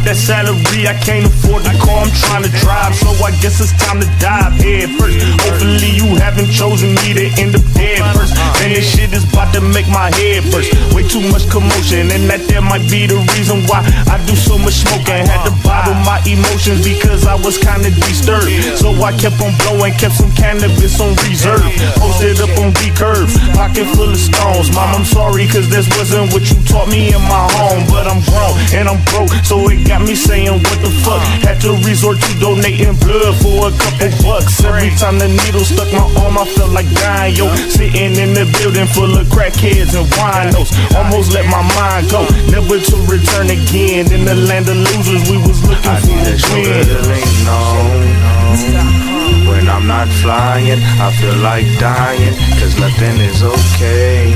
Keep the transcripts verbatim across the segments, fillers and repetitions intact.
that salary, I can't afford the car I'm trying to drive. So I guess it's time to dive head first. Hopefully you haven't chosen me to end up dead first. And this shit is about to make my head burst. Way too much commotion, and that there might be the reason why I do so much smoking. Had to bottle my emotions because I was kinda disturbed. So I kept on blowing, kept some cannabis on reserve. Posted up on D-Curve, pocket full of stones. Mom, I'm sorry cause this wasn't what you taught me in my home. But I'm grown and I'm broke, so it got me saying what the fuck. Had to resort to donating blood for a couple bucks. Every time the needle stuck my arm, I felt like dying, yo. Sitting in the building full of crackheads and winos. Almost let my mind go, never to return again. In the land of losers, we was looking I for need a shoulder to lean on. When I'm not flying, I feel like dying, cause nothing is okay.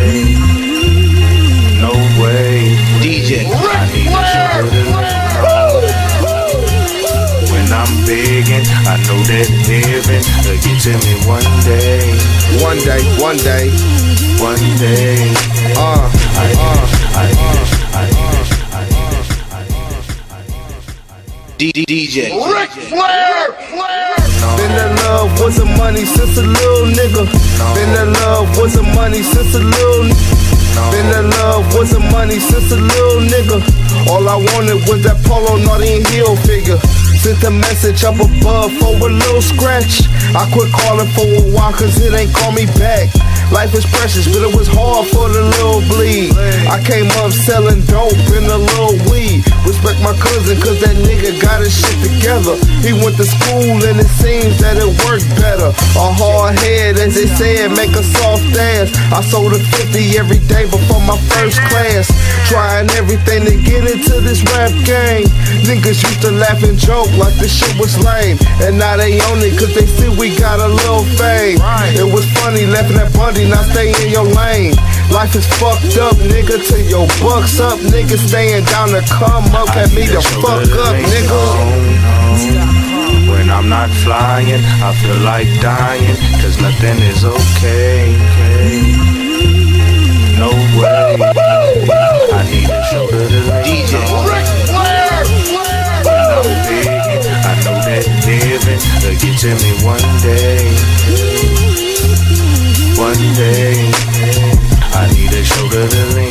No way. D J, I need a shoulder to lean on. When I'm begging, I know that heaven will get to me one day. One day, one day, one day. Uh, I need uh, it, I need it, I need it, I need it, I need it. D J Ric Flair! been in love with some money since a little nigga. Been in love with some money since a little nigga. Been in love with some money since a little nigga. All I wanted was that Polo Notting Hill figure. Sent a message up above for a little scratch. I quit calling for a while cause it ain't call me back. Life is precious, but it was hard for the little bleed. I came up selling dope and a little weed. Respect my cousin cause that nigga got his shit together. He went to school and it seems that it worked better. A hard head, as they said, make a soft ass. I sold a fifty every day before my first class. Trying everything to get into this rap game. Niggas used to laugh and joke like this shit was lame. And now they own it cause they see we got a little fame. It was funny laughing at Bundy, now stay in your lane. Life is fucked up, nigga, till your bucks up. Niggas staying down to come up, at me the fuck up, nigga. When I'm not flying, I feel like dying, cause nothing is okay. No way. I need a shoulder to lean D J on. Ric Flair! When I'm begging, I know that heaven will get to me one day. One day, I need a shoulder to lean